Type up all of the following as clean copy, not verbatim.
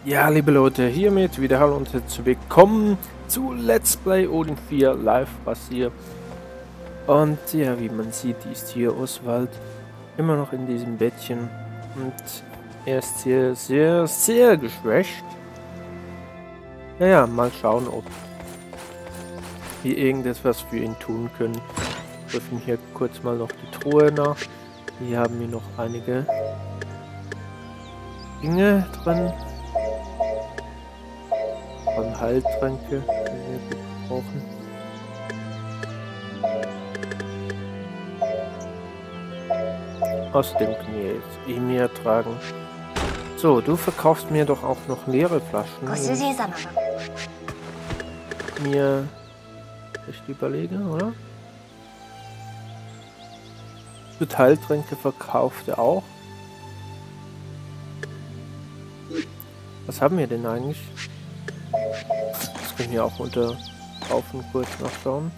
Ja, liebe Leute, hiermit wieder hallo und herzlich willkommen zu Let's Play Odin 4 Live Rasier. Und ja, wie man sieht, ist hier Oswald immer noch in diesem Bettchen und er ist hier sehr geschwächt. Naja, mal schauen, ob wir irgendetwas für ihn tun können. Wir öffnen hier kurz mal noch die Truhe nach. Hier haben wir noch einige Dinge drin. Von Heiltränke, die wir gut brauchen. Außerdem können wir jetzt E-Mail tragen. So, du verkaufst mir doch auch noch leere Flaschen. Mir echt überlege, oder? Für Heiltränke verkauft er auch. Was haben wir denn eigentlich? Das können wir auch unter Kaufen kurz nachschauen.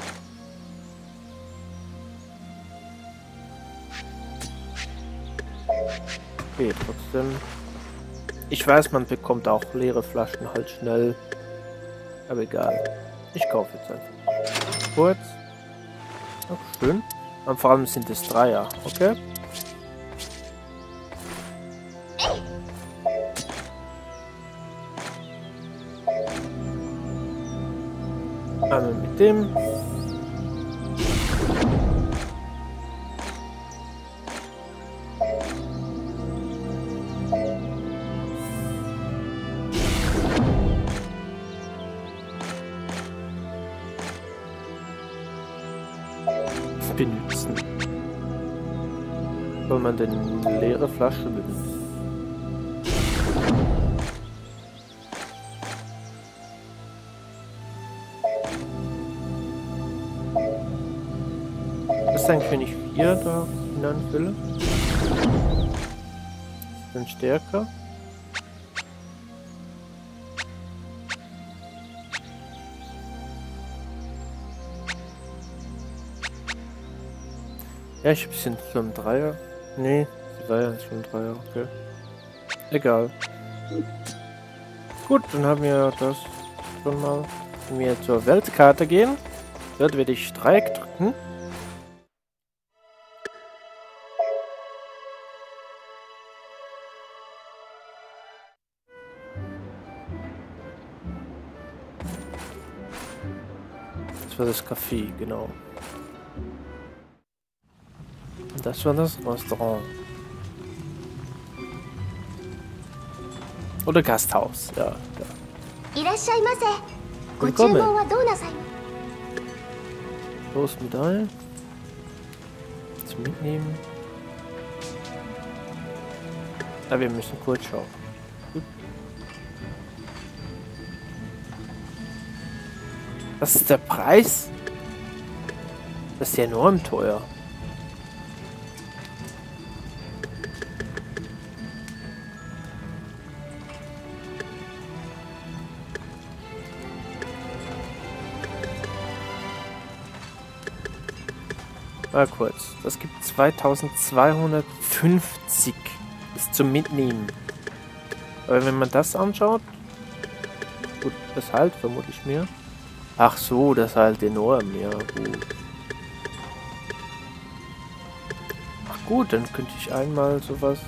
Okay, trotzdem. Ich weiß, man bekommt auch leere Flaschen halt schnell. Aber egal. Ich kaufe jetzt einfach. Kurz. Ach, schön. Und vor allem sind es Dreier, okay? Einmal mit dem. Benutzen. Soll man denn leere Flasche benutzen? Was ist eigentlich, wenn ich 4 da hineinfülle? Ist dann stärker? Ja, ich habe sind schon Dreier. Nee, sie war ja schon Dreier, okay. Egal. Gut, dann haben wir das schon mal. Wenn wir zur Weltkarte gehen, dort werde ich Dreieck drücken. Das war das Café, genau. Das war das Restaurant. Oder Gasthaus, ja. Willkommen. Los mit ein. Zum Mitnehmen. Ja, wir müssen kurz schauen. Gut. Was ist der Preis? Das ist ja enorm teuer. Mal kurz. Das gibt 2250 ist zum Mitnehmen. Aber wenn man das anschaut, gut, das halt vermute ich mir. Ach so, das halt enorm, ja gut. Ach gut, dann könnte ich einmal sowas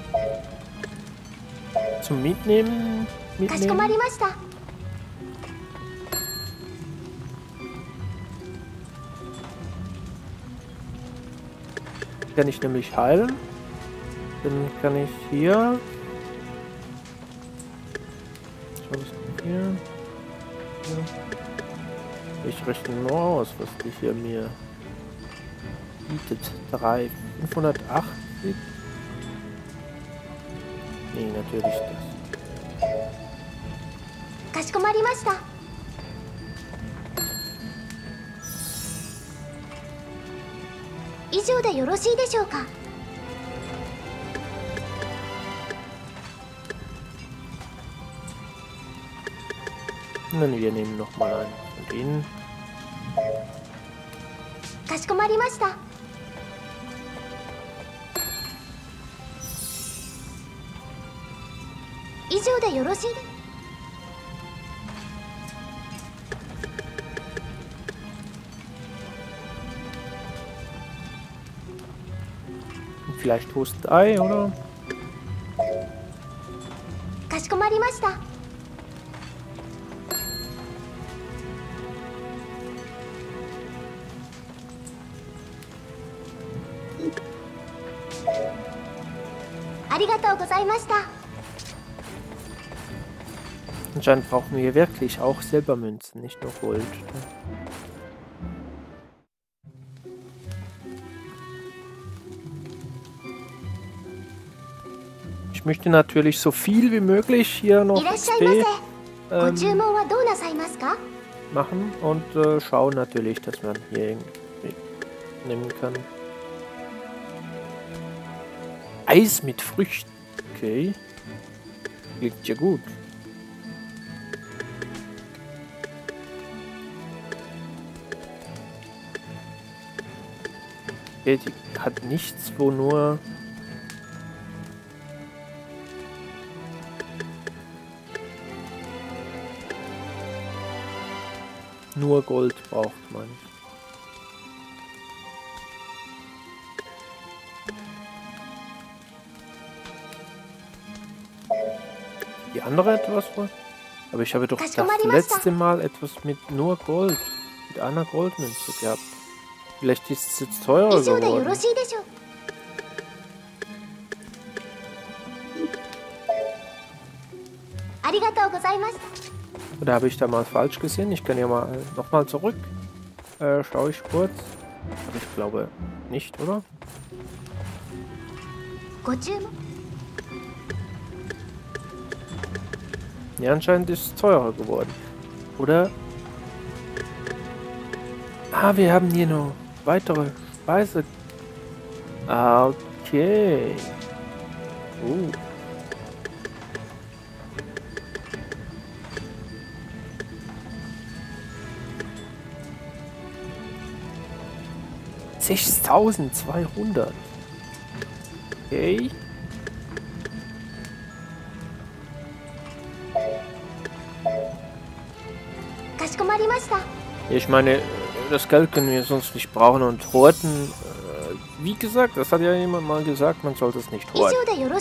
zum Mitnehmen. Kann ich nämlich heilen. Dann kann ich hier. Schau, was kommt hier? Ja. Ich rechne nur aus, was die hier mir bietet. 580. Nee, natürlich das. Dann wir nehmen noch mal einen von denen. 以上でよろしい？ Vielleicht Toast Ei, oder? かしこまりました。ありがとうございました。 Anscheinend brauchen wir wirklich auch Silbermünzen, nicht nur Gold. Ich möchte natürlich so viel wie möglich hier noch XP machen und schauen natürlich, dass man hier irgendwie nehmen kann. Eis mit Früchten. Okay. Klingt ja gut. Okay, die hat nichts, wo nur... Nur Gold braucht man. Die andere etwas wohl? Aber ich habe doch das letzte Mal etwas mit nur Gold. Mit einer Goldmünze gehabt. Vielleicht ist es jetzt teurer geworden. Oder habe ich da mal falsch gesehen? Ich kann ja mal nochmal zurück. Schaue ich kurz. Aber ich glaube nicht, oder? Ja, anscheinend ist es teurer geworden. Oder? Ah, wir haben hier noch weitere Speise. Ah, okay. Oh. 6200. Okay. Ich meine, das Geld können wir sonst nicht brauchen und horten. Wie gesagt, das hat ja jemand mal gesagt, man sollte es nicht horten.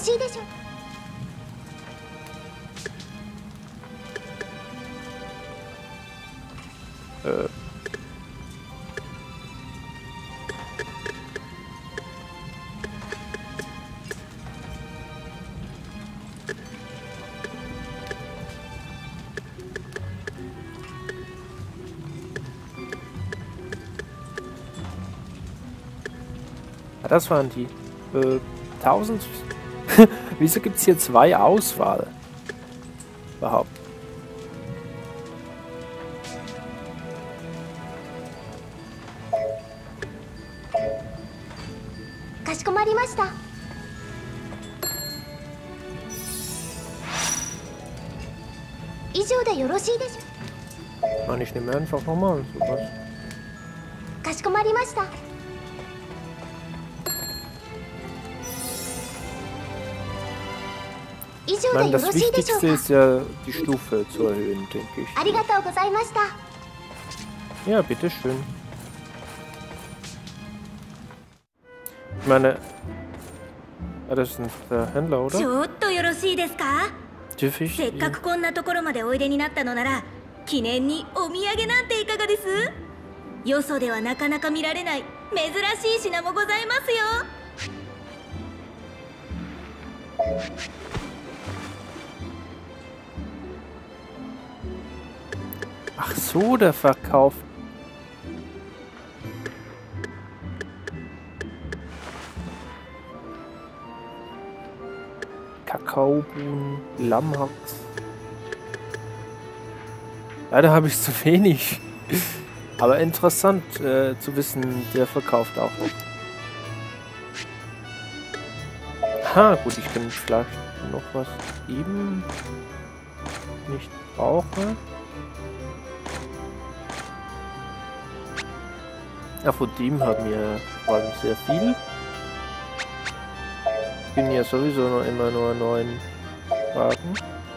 Das waren die 1000. Wieso gibt es hier zwei Auswahl? Überhaupt. Mann, ich nehme einfach nochmal sowas. Ich meine, das Wichtigste ist ja, die Stufe zu erhöhen, denke ich. Ja, bitteschön. Ich meine, das ist der Händler, oder? Dürfte ich? せっかくこんなところまでおいでになったのなら、記念にお土産なんていかがです？よそではなかなか見られない珍しい品もございますよ。 Ach so, der Verkauf. Kakaobohnen, Lammhax. Leider habe ich zu wenig. Aber interessant zu wissen, der verkauft auch noch. Ha, gut, ich kann vielleicht noch was geben. Nicht brauche. Ja, von dem haben wir vor allem sehr viel. Ich bin ja sowieso noch immer nur 9 Wagen.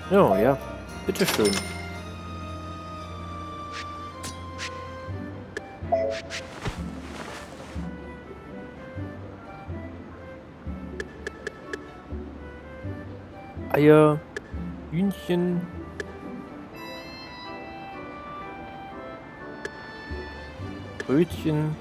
Ja, ja. Bitteschön. Eier, Hühnchen. Brötchen.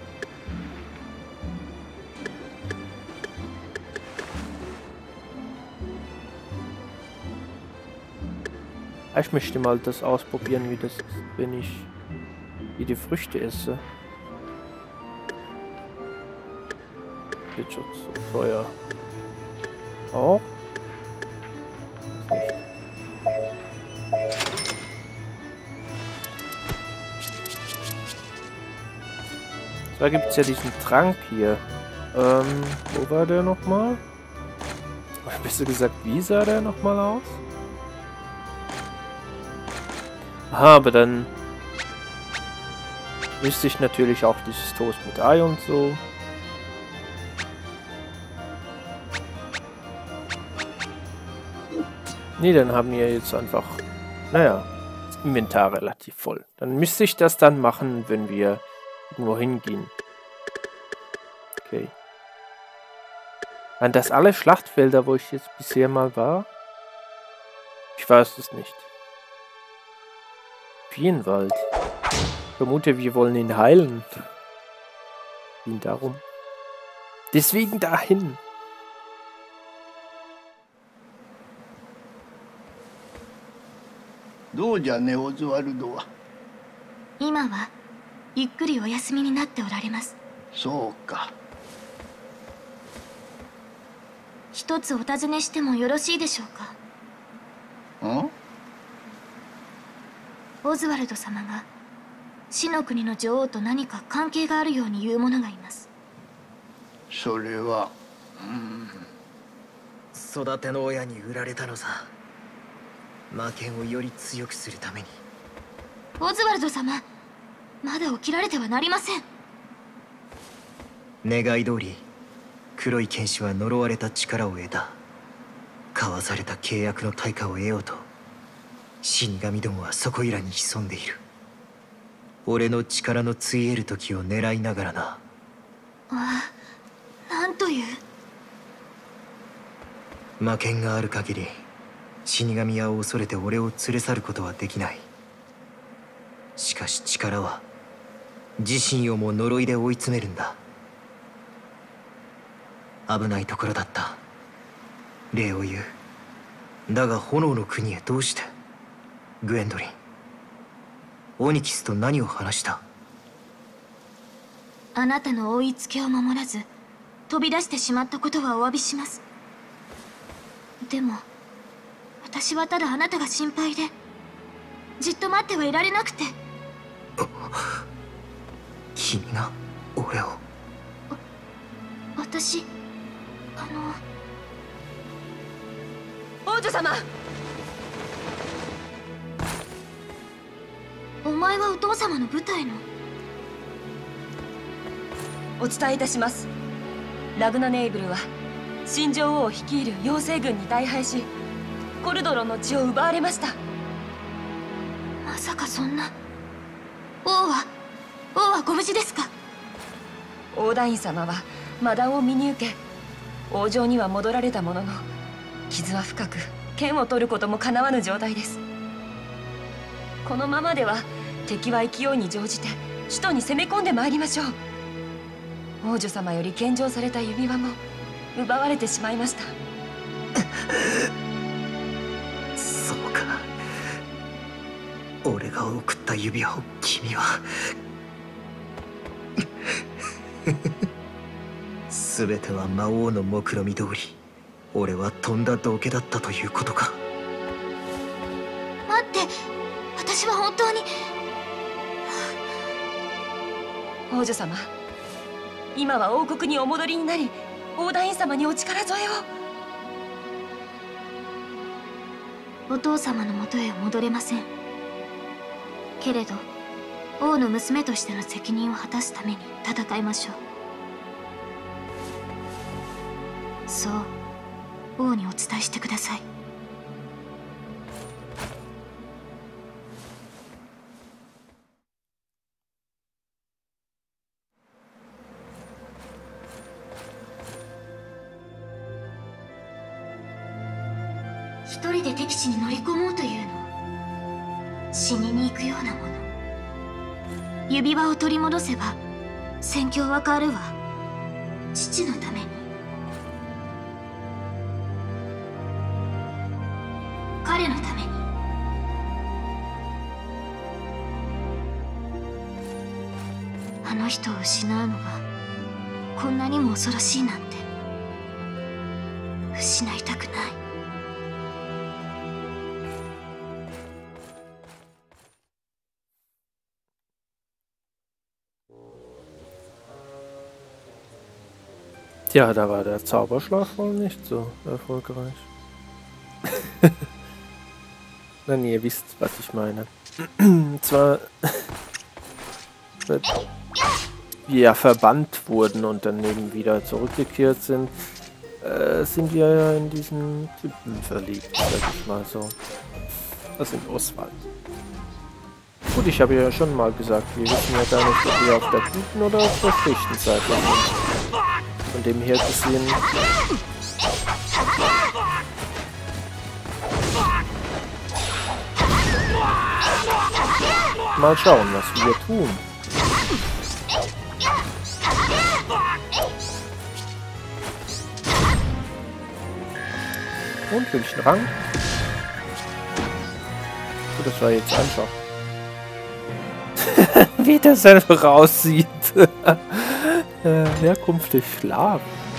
Ich möchte mal das ausprobieren, wie das ist, wenn ich die Früchte esse. Wird schon zu teuer. Auch? Nicht. Da gibt es ja diesen Trank hier. Wo war der nochmal? Oder besser gesagt, wie sah der nochmal aus? Aha, aber dann müsste ich natürlich auch dieses Toast mit Ei und so. Nee, dann haben wir jetzt einfach, naja, das Inventar relativ voll. Dann müsste ich das dann machen, wenn wir irgendwo hingehen. Okay. Waren das alle Schlachtfelder, wo ich jetzt bisher mal war? Ich weiß es nicht. Bienenwald. Ich vermute, wir wollen ihn heilen. Ihn darum. Deswegen dahin. どうじゃね、オズワルドは。 今はゆっくりお休みになっておられます。 そうか。 一つお尋ねしてもよろしいでしょうか。 ん？ オズワルド様が死の国の女王と何か関係があるように言う者がいます。 それは、 育ての親に売られたのさ。魔剣をより強くするために。 オズワルド様、まだ起きられてはなりません。 願い通り黒い剣士は呪われた力を得た。交わされた契約の対価を得ようと死神どもはそこいらに潜んでいる。俺の力のついえる時を狙いながらな。 ああ、なんという。 魔剣がある限り死神屋を恐れて俺を連れ去ることはできない。しかし力は自身をも呪いで追い詰めるんだ。危ないところだった。礼を言う。だが炎の国へどうして？グエンドリン、オニキスと何を話した？ あなたの追いつけを守らず飛び出してしまったことはお詫びします。でも私はただあなたが心配でじっと待ってはいられなくて。 君が俺を。 私王女様。 お前はお父様の部隊の。 お伝えいたします。ラグナ・ネイブルは新女王を率いる妖精軍に大敗しコルドロンの血を奪われました。 まさかそんな。王はご無事ですか？ オーダイン様は魔弾を見に受け王城には戻られたものの傷は深く剣を取ることもかなわぬ状態です。このままでは敵は勢いに乗じて首都に攻め込んでまいりましょう。王女様より献上された指輪も奪われてしまいました。 そうか。俺が送った指輪を君は全ては魔王の目論見通り俺はとんだ道化だったということか。 待って、私は本当に。 王女様、今は王国にお戻りになりオーダイン様にお力添えを。お父様のもとへは戻れませんけれど王の娘としての責任を果たすために戦いましょう。そう王にお伝えしてください。 一人で敵地に乗り込もうというの。死にに行くようなもの。指輪を取り戻せば戦況は変わるわ。父のために。彼のために。あの人を失うのがこんなにも恐ろしいなんて。失いたくない。 Tja, da war der Zauberschlag wohl nicht so erfolgreich. Nein, ihr wisst, was ich meine. Zwar, wir ja verbannt wurden und dann eben wieder zurückgekehrt sind, sind wir ja in diesen Typen verliebt, sag ich mal so. Das sind Oswald. Gut, ich habe ja schon mal gesagt, wir wissen ja gar nicht, ob wir auf der guten oder auf der schlechten Seite sind. Von dem her gesehen... Mal schauen, was wir tun. Und welchen Rang? So, das war jetzt einfach. Wie das einfach aussieht. Herkunft des Schlafen.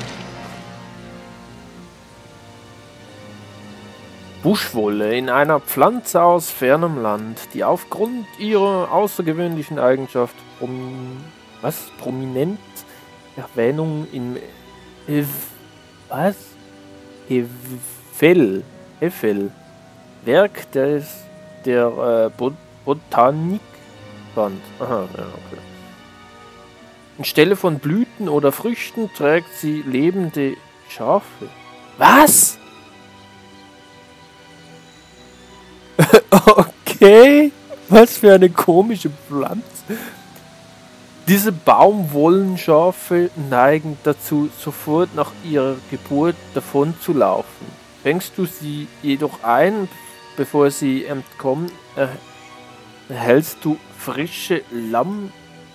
Buschwolle in einer Pflanze aus fernem Land, die aufgrund ihrer außergewöhnlichen Eigenschaft prominent Erwähnung im Hefel Werk der Botanik fand. Aha, ja, okay. Anstelle von Blüten oder Früchten trägt sie lebende Schafe. Was? Okay, was für eine komische Pflanze. Diese Baumwollenschafe neigen dazu, sofort nach ihrer Geburt davon zu laufen. Fängst du sie jedoch ein, bevor sie entkommen, erhältst du frische Lammhaxen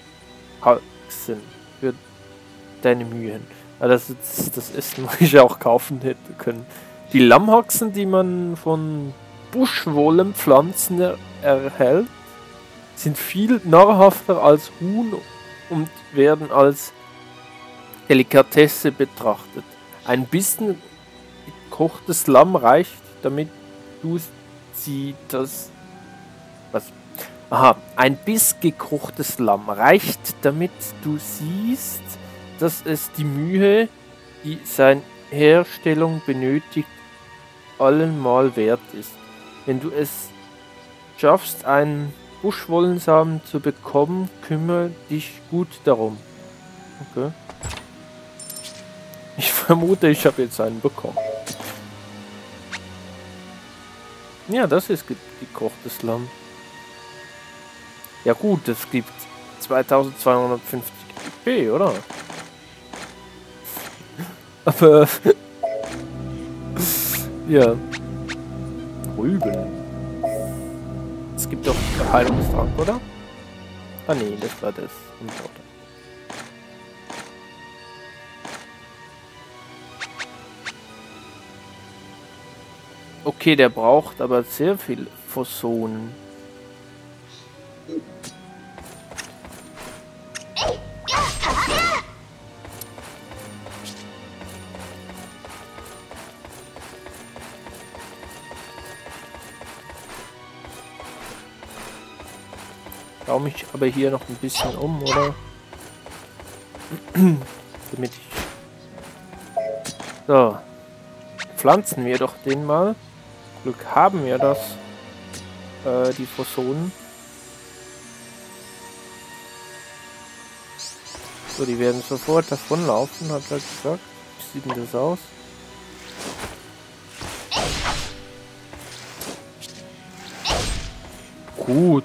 für deine Mühen. Also das Essen, was ich auch kaufen hätte können. Die Lammhaxen, die man von Buschwollenpflanzen erhält, sind viel nahrhafter als Huhn und werden als Delikatesse betrachtet. Ein bisschen gekochtes Lamm reicht, damit du sie ein Biss gekochtes Lamm reicht, damit du siehst, dass es die Mühe, die seine Herstellung benötigt, allemal wert ist. Wenn du es schaffst, einen Buschwollensamen zu bekommen, kümmere dich gut darum. Okay. Ich vermute, ich habe jetzt einen bekommen. Ja, das ist gekochtes Lamm. Ja gut, es gibt 2250 EP, oder? Aber... ja. Rüben. Es gibt doch Heilungstrank, oder? Ah nee, das war das. Okay, der braucht aber sehr viel Phosonen. Schau mich aber hier noch ein bisschen um, oder? Damit ich... So. Pflanzen wir doch den mal. Glück haben wir das. Die Phosonen. So, die werden sofort davonlaufen, hat er gesagt. Wie sieht denn das aus? Gut.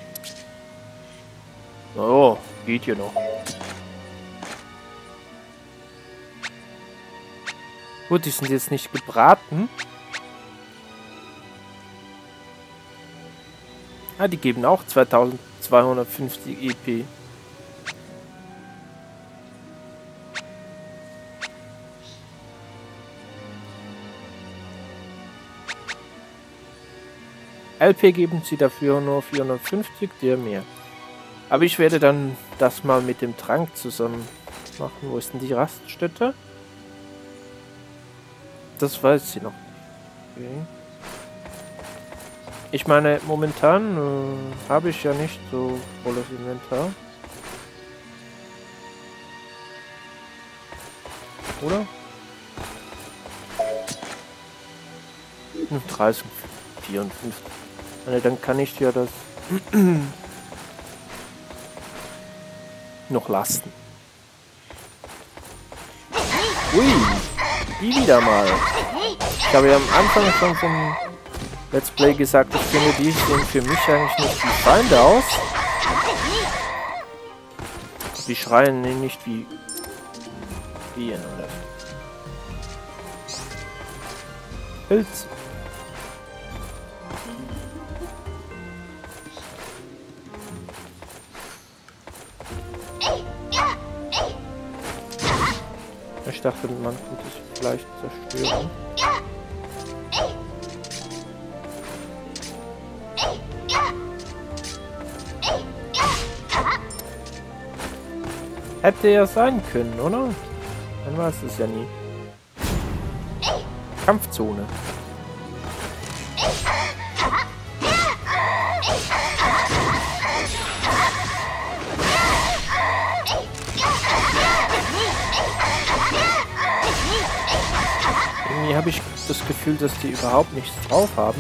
Oh, geht hier noch. Gut, die sind jetzt nicht gebraten. Ah, die geben auch 2250 EP. LP geben sie dafür nur 450, der mehr. Aber ich werde dann das mal mit dem Trank zusammen machen. Wo ist denn die Raststätte? Das weiß sie noch nicht. Okay. Ich meine, momentan habe ich ja nicht so volles Inventar. Oder? 30, 54. Also dann kann ich ja das noch lassen. Ui, die wieder mal. Ich habe ja am Anfang schon vom Let's Play gesagt, ich finde, die sehen für mich eigentlich nicht wie Feinde aus. Die schreien nicht wie Bienen oder Pilz. Ich dachte, man könnte es vielleicht zerstören. Hätte ja sein können, oder? Man weiß es ja nie. Kampfzone. Irgendwie habe ich das Gefühl, dass die überhaupt nichts drauf haben.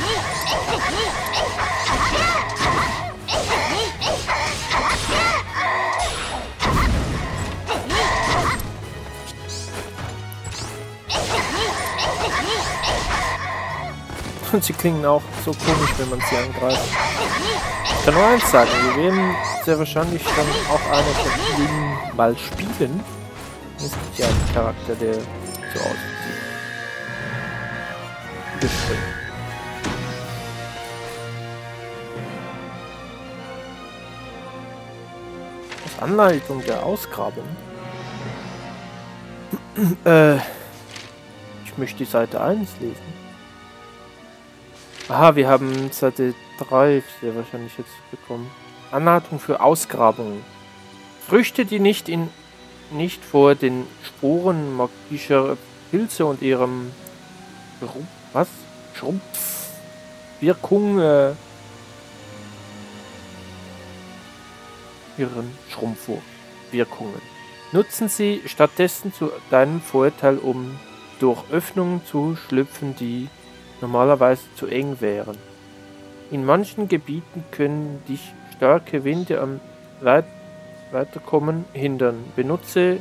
Und sie klingen auch so komisch, wenn man sie angreift. Ich kann nur eins sagen, wir werden sehr wahrscheinlich dann auch eine von ihnen mal spielen. Es gibt ja einen Charakter, der so aussieht. Bestimmt. Das Anleitung der Ausgrabung. Ich möchte die Seite 1 lesen. Aha, wir haben Seite 3 sehr wahrscheinlich jetzt bekommen. Anleitung für Ausgrabungen. Früchte, die nicht vor den Sporen magischer Pilze und ihrem Schrumpfwirkung ihren Schrumpfwirkungen. Nutzen sie stattdessen zu deinem Vorteil, um durch Öffnungen zu schlüpfen, die normalerweise zu eng wären. In manchen Gebieten können dich starke Winde am Weiterkommen hindern. Benutze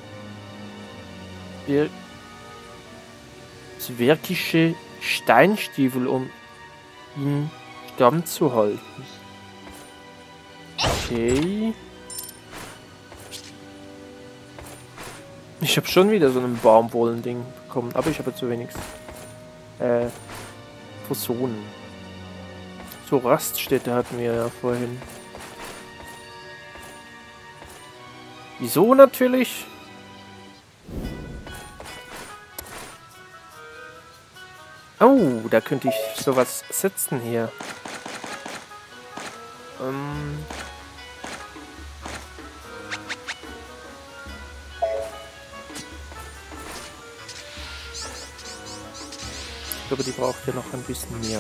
zwergische Steinstiefel, um ihn standzuhalten. Okay. Ich habe schon wieder so ein Baumwollen-Ding bekommen, aber ich habe zu wenig Personen. So Raststätte hatten wir ja vorhin. Wieso natürlich? Oh, da könnte ich sowas setzen hier. Ich glaube, die braucht ja noch ein bisschen mehr.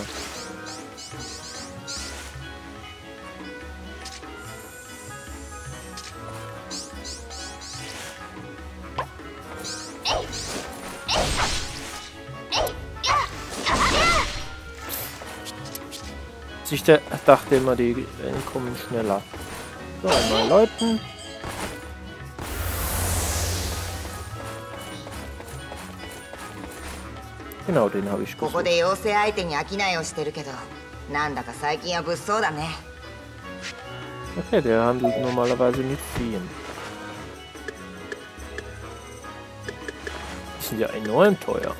Ich dachte immer, die kommen schneller. So, einmal läuten. Genau, den habe ich gesucht. Okay, der handelt normalerweise mit Viehen. Die sind ja enorm teuer.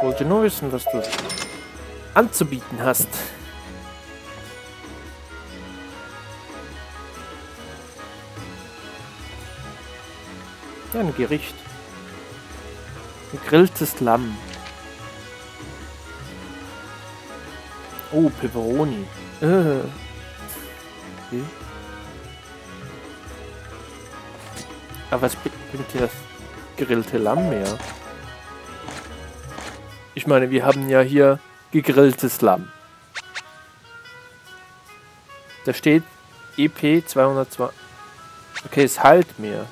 wollte nur wissen, was du anzubieten hast. Ja, ein Gericht. Gegrilltes Lamm. Oh, Pepperoni. Okay. Aber was bringt dir das gegrillte Lamm mehr? Ich meine, wir haben ja hier gegrilltes Lamm. Da steht EP 202. Okay, es heilt mehr.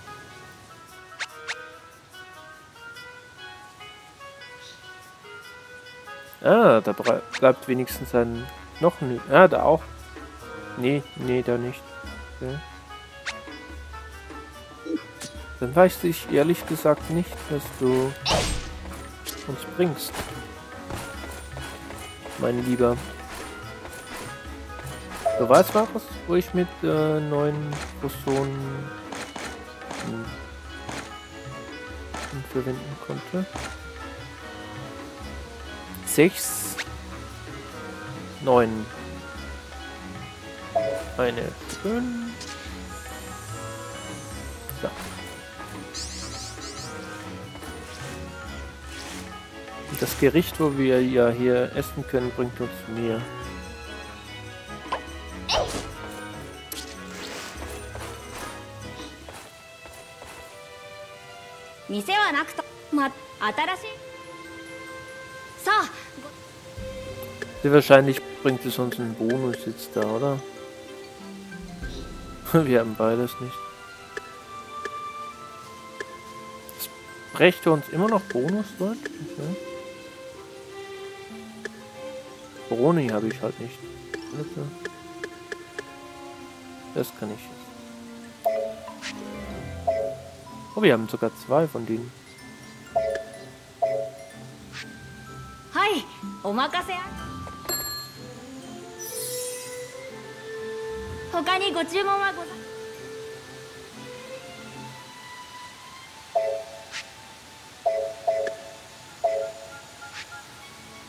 Ah, da bleibt wenigstens ein noch ein. Ah, da auch. Nee, da nicht. Okay. Dann weiß ich ehrlich gesagt nicht, was du uns bringst. Mein Lieber. So, was war es, wo ich mit neuen Personen verwenden konnte? 6, 9, eine 5. So. Und das Gericht, wo wir ja hier essen können, bringt uns mehr. Sehr wahrscheinlich bringt es uns einen Bonus jetzt da, oder? Wir haben beides nicht. Das brächte uns immer noch Bonus, Leute. Okay. Broni habe ich halt nicht. Das kann ich. Oh, wir haben sogar 2 von denen. Hi, omakase. 他にご注文はございます。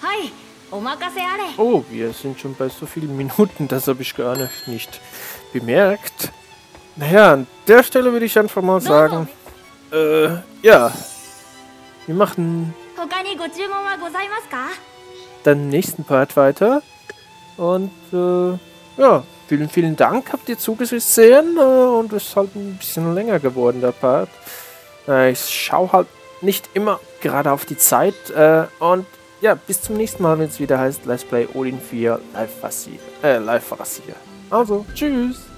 はい、お任せあれ。 Oh, wir sind schon bei so vielen Minuten, das habe ich gar nicht bemerkt. Naja, an der Stelle würde ich einfach mal sagen, ja, wir machen dann im nächsten Part weiter. Und, ja, vielen Dank, habt ihr zugesehen. Und es ist halt ein bisschen länger geworden, der Part. Ich schaue halt nicht immer gerade auf die Zeit. Und ja, bis zum nächsten Mal, wenn es wieder heißt Let's Play Odin 4 Live Rasier. Also, tschüss!